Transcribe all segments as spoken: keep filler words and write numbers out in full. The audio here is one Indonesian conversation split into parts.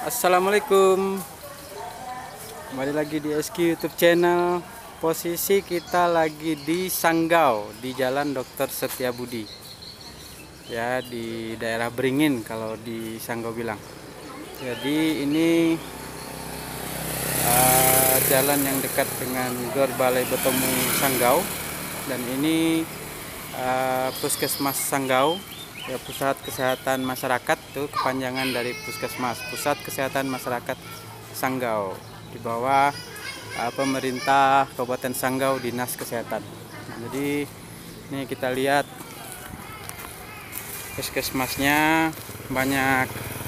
Assalamualaikum, kembali lagi di S Q YouTube channel. Posisi kita lagi di Sanggau, di Jalan Dokter Setiabudi, ya, di daerah Beringin kalau di Sanggau bilang. Jadi ini uh, jalan yang dekat dengan Gor Balai Betomu Sanggau, dan ini uh, Puskesmas Sanggau, ya, Pusat Kesehatan Masyarakat, tuh kepanjangan dari Puskesmas, Pusat Kesehatan Masyarakat Sanggau, di bawah uh, pemerintah Kabupaten Sanggau, Dinas Kesehatan. Nah, jadi ini kita lihat puskesmasnya, banyak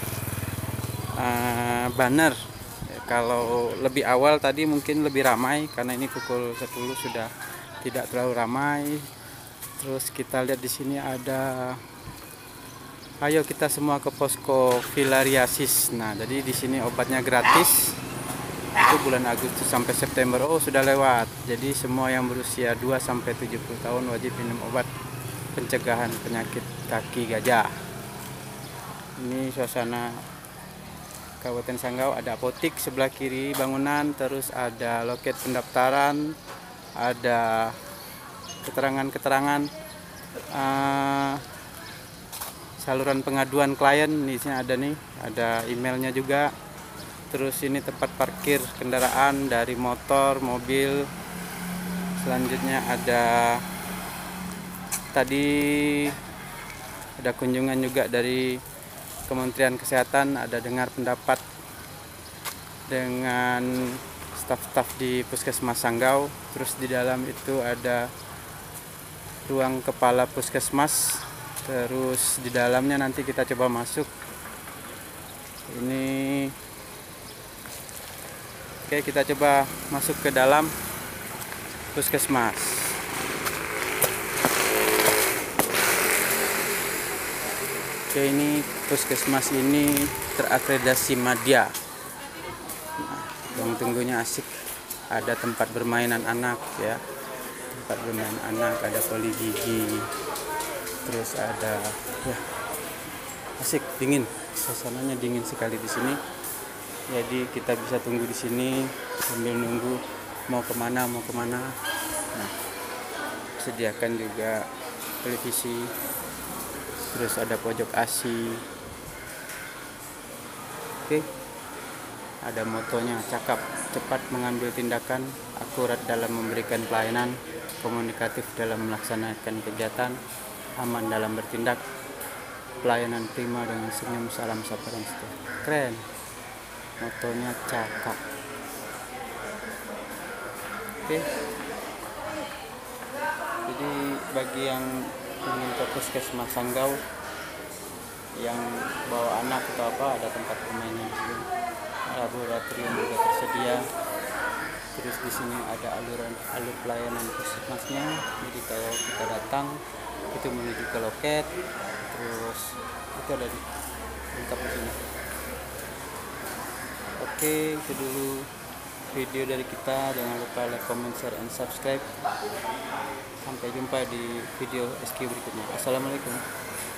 uh, banner. Kalau lebih awal tadi mungkin lebih ramai, karena ini pukul sepuluh sudah tidak terlalu ramai. Terus kita lihat di sini ada, ayo kita semua ke posko filariasis. Nah, jadi di sini obatnya gratis. Itu bulan Agustus sampai September. Oh, sudah lewat. Jadi semua yang berusia dua sampai tujuh puluh tahun wajib minum obat pencegahan penyakit kaki gajah. Ini suasana Kabupaten Sanggau. Ada apotik sebelah kiri bangunan, terus ada loket pendaftaran, ada keterangan-keterangan uh, saluran pengaduan klien. Di sini ada nih, ada emailnya juga. Terus ini tempat parkir kendaraan dari motor, mobil. Selanjutnya ada tadi ada kunjungan juga dari Kementerian Kesehatan, ada dengar pendapat dengan staf-staf di Puskesmas Sanggau. Terus di dalam itu ada ruang kepala puskesmas. Terus di dalamnya nanti kita coba masuk. Ini oke, kita coba masuk ke dalam puskesmas. Oke, ini puskesmas ini terakreditasi Madya. Nah, ruang tunggunya asik. Ada tempat bermainan anak, ya. Tempat bermain anak, ada poli gigi. Terus ada, ya, asik, dingin. Suasananya dingin sekali di sini. Jadi kita bisa tunggu di sini sambil nunggu mau kemana mau kemana. Nah, sediakan juga televisi. Terus ada pojok A S I. Oke. Ada motonya, cakap, cepat mengambil tindakan, akurat dalam memberikan pelayanan, komunikatif dalam melaksanakan kegiatan, aman dalam bertindak, pelayanan prima dengan senyum, salam sapa dan seterusnya. Keren. Motonya cakap. Oke. Jadi bagi yang ingin ke Puskesmas Sanggau, yang bawa anak atau apa, ada tempat permainan di sini. Laboratorium juga tersedia. Terus di sini ada aluran alur pelayanan puskesmasnya. Jadi kalau kita datang itu menuju ke loket, terus itu ada di lengkap di sini. Oke, itu dulu video dari kita. Jangan lupa like, comment, share, and subscribe. Sampai jumpa di video S Q berikutnya. Assalamualaikum.